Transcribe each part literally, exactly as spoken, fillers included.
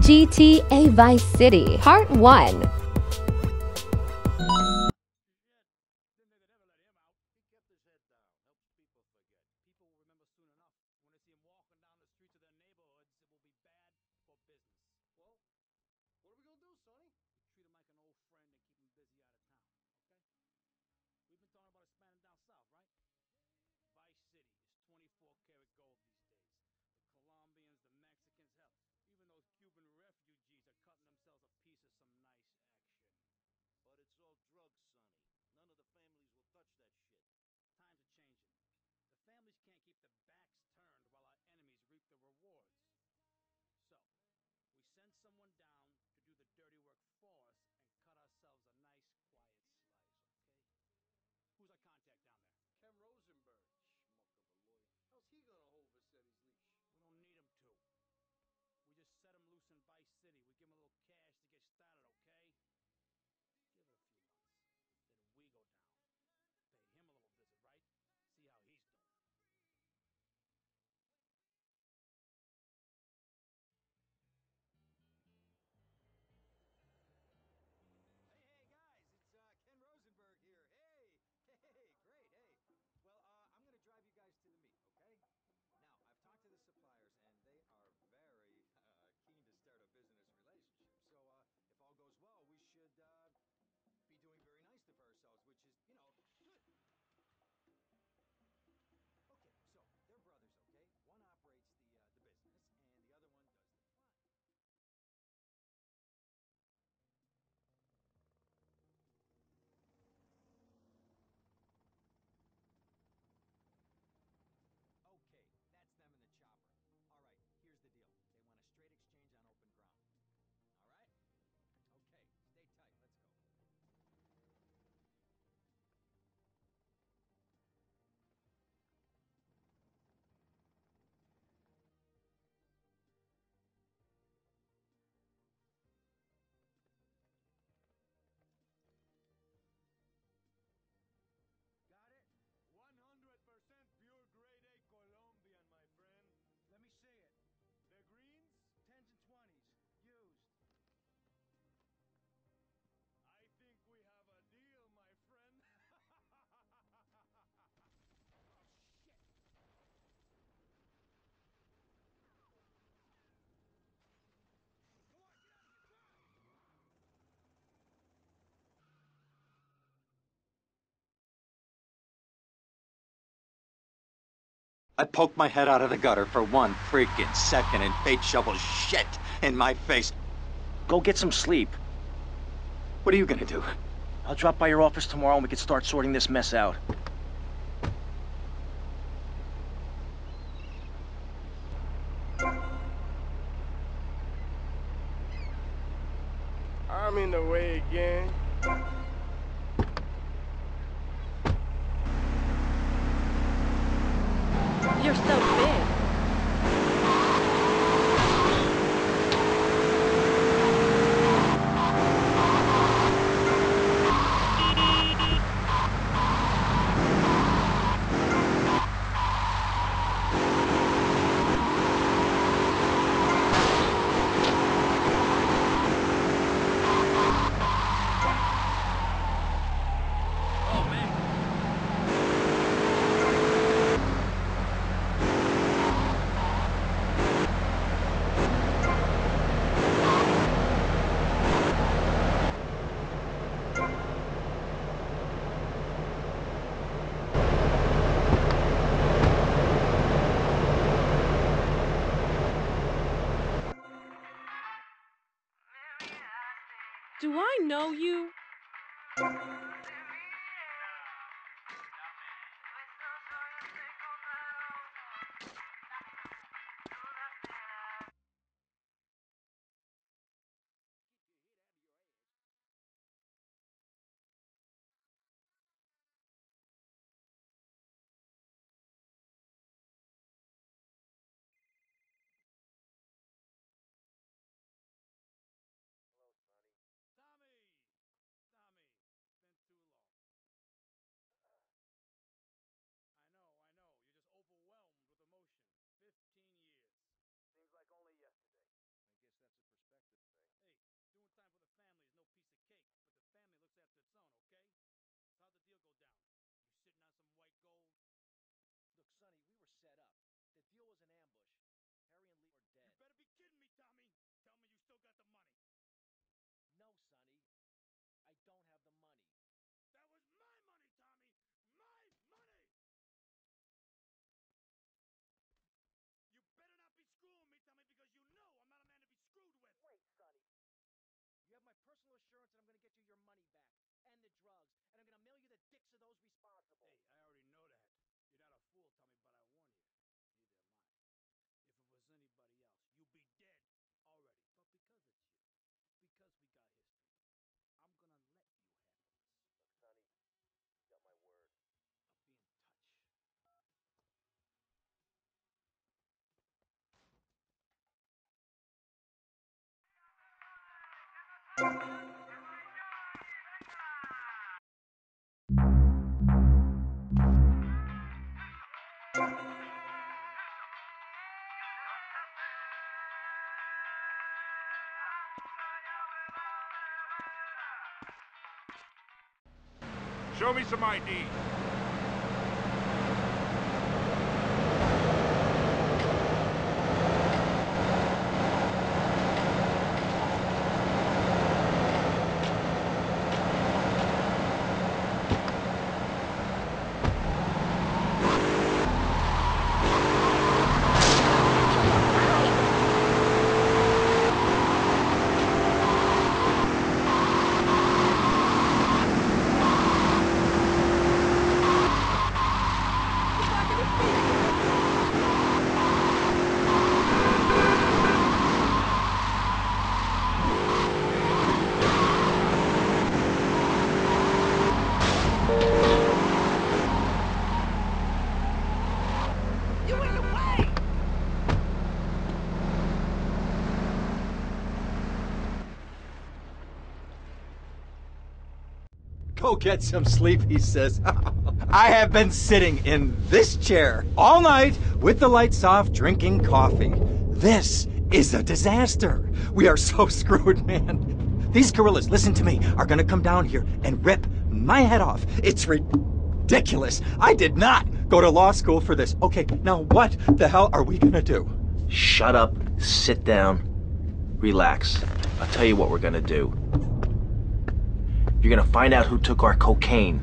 G T A Vice City, Part one. I poked my head out of the gutter for one freaking second and fate shovels shit in my face. Go get some sleep. What are you gonna do? I'll drop by your office tomorrow and we can start sorting this mess out. I'm in the way again. You're so big. Do I know you? Good son, okay? How'd the deal go down? You sitting on some white gold? Look, Sonny, we were set up. The deal was an ambush. Harry and Lee are dead. You better be kidding me, Tommy! Tell me you still got the money. No, Sonny. I don't have the money. That was my money, Tommy! My money! You better not be screwing me, Tommy, because you know I'm not a man to be screwed with. Wait, Sonny. You have my personal assurance that I'm going to get you your money back. And the drugs. And I'm going to mail you the dicks of those responsible. Hey, I already know that. You're not a fool, Tommy, but I warn you. Neither am I. If it was anybody else, you'd be dead already. But because it's you, because we got history, I'm gonna let you handle this. Look, Sonny, you got my word. I'll be in touch. Show me some I D. Go get some sleep, he says. I have been sitting in this chair all night with the lights off, drinking coffee. This is a disaster. We are so screwed, man. These gorillas, listen to me, are gonna come down here and rip my head off. It's ridiculous. I did not go to law school for this. Okay, now what the hell are we gonna do? Shut up, sit down, relax. I'll tell you what we're gonna do. You're gonna find out who took our cocaine.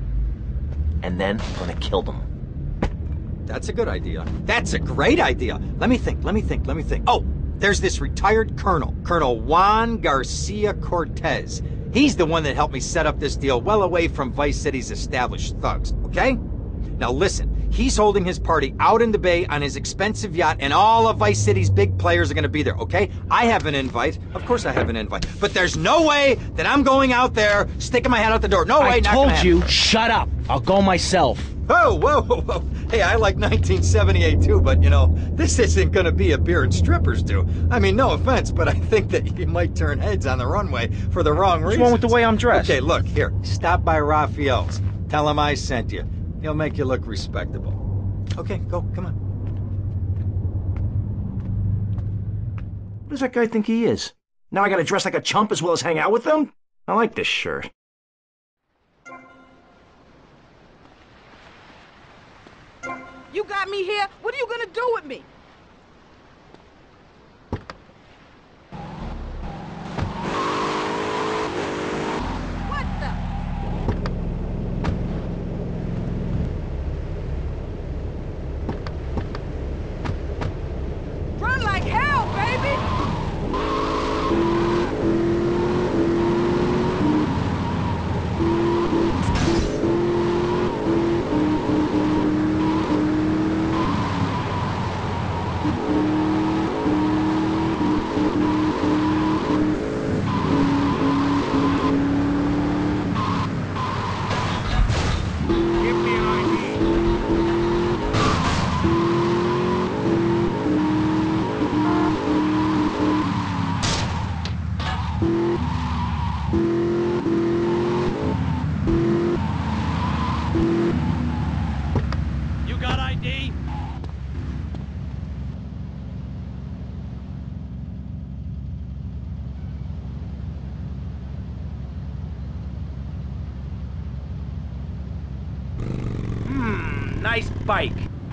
And then we're gonna kill them. That's a good idea. That's a great idea. Let me think, let me think, let me think. Oh, there's this retired colonel, Colonel Juan Garcia Cortez. He's the one that helped me set up this deal well away from Vice City's established thugs, okay? Now listen, he's holding his party out in the bay on his expensive yacht, and all of Vice City's big players are gonna be there, okay? I have an invite. Of course I have an invite. But there's no way that I'm going out there sticking my head out the door. No way, I not told gonna you, happen. shut up. I'll go myself. Whoa, whoa, whoa, whoa. Hey, I like nineteen seventy-eight too, but you know, this isn't gonna be a beer and strippers do. I mean, no offense, but I think that you might turn heads on the runway for the wrong reasons. What's wrong with the way I'm dressed? Okay, look, here, stop by Raphael's. Tell him I sent you. He'll make you look respectable. Okay, go, come on. What does that guy think he is? Now I gotta dress like a chump as well as hang out with them? I like this shirt. You got me here? What are you gonna do with me? What the? Run like hell, baby! Give me an I D. bike!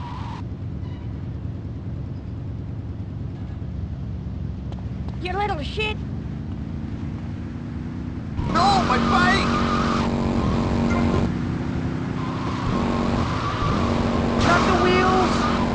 You little shit! No, my bike! Got the wheels!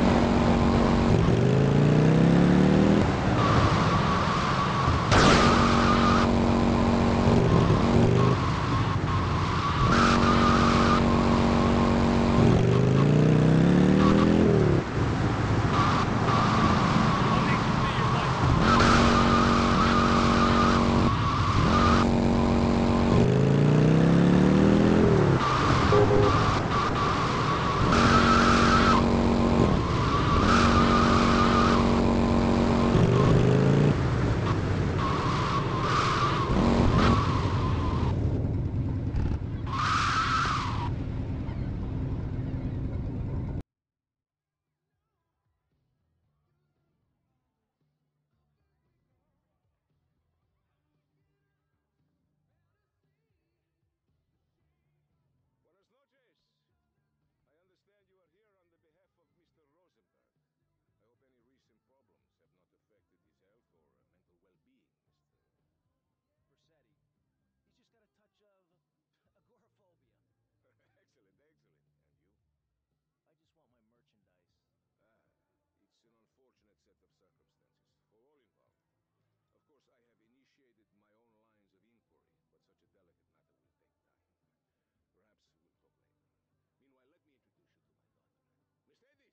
Buenas noches. I understand you are here on the behalf of Mister Rosenberg. I hope any recent problems have not affected his health or uh, mental well-being, Mister Vercetti. He's just got a touch of agoraphobia. Excellent, excellent. And you? I just want my merchandise. Ah, it's an unfortunate set of circumstances for all involved. Of course, I have initiated my own lines of inquiry, but such a delicate matter will take time. Perhaps we'll talk later. Meanwhile, let me introduce you to my daughter. Mercedes!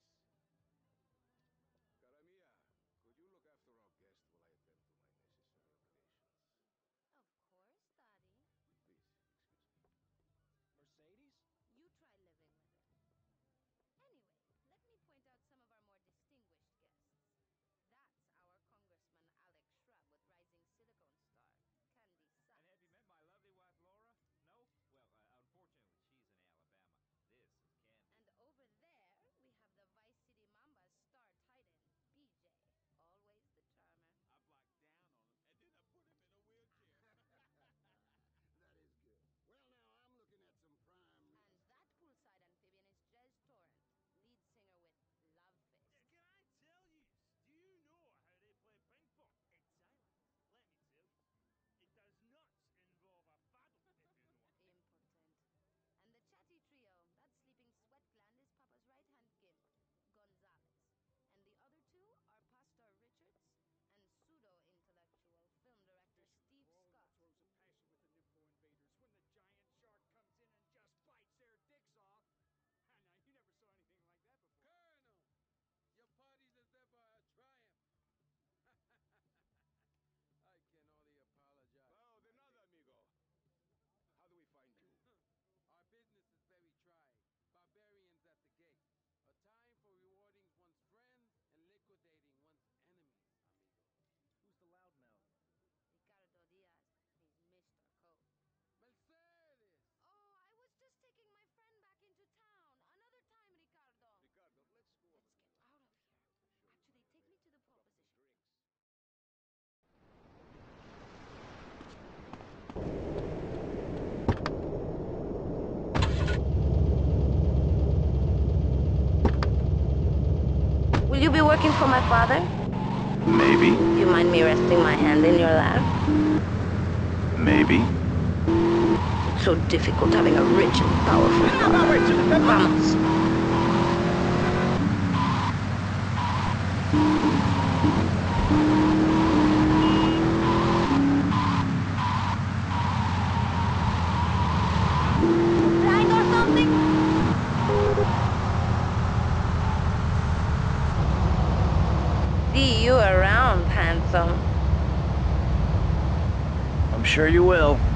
Cara mia, could you look after our guest while I attend to my necessary obligations? Of course, Daddy. Please, excuse me. Mercedes? You try living with it. Anyway, let me point out some of our more distinguished guests. That's our Congressman Alex Shrub with Rising Silicone Star, Candy Sachs. And have you met my lovely wife, Laura? No? Well, uh, unfortunately, she's in Alabama. This is Candy. And over there, we have the Vice City Mamba's star titan, B J. Always the charmer. I blocked down on him, and then I put him in a wheelchair. That is good. Well, now, I'm looking at some prime... And that poolside amphibian is Jez Torrent, lead singer with Love Fist. Yeah, can I tell you? Do you know how they play ping pong? It's silent. Let me tell you. It does not involve a paddle, if you know what I mean. Impotent. And the chatty trio, that sleeping sweat gland is Papa's right-hand gimp, Gonzalez. And the other two are Pastor Richards and pseudo-intellectual film director Steve Scott. throws a passion with the Nympho invaders when the giant shark comes in and just bites their dicks off. Now, you never saw anything like that before. Colonel, your party deserve a triumph. I can only apologize. Oh, de nada, amigo. How do we find you? Our business is very tried. Barbarians at the gate. A time for rewarding one's friend and liquidating one's enemies, amigo. Who's the loudmouth? Ricardo Diaz. He's Mister Coke. Mercedes! Oh, I was just taking my friend back into town. Another time, Ricardo. Ricardo, let's go over Let's to get the out of here. show you Actually, my take me to the pole couple of position. drinks. Will you be working for my father? Maybe. You mind me resting my hand in your lap? Maybe. It's so difficult having a rich and powerful father. Vamos. Blind or something? See you around, handsome. I'm sure you will.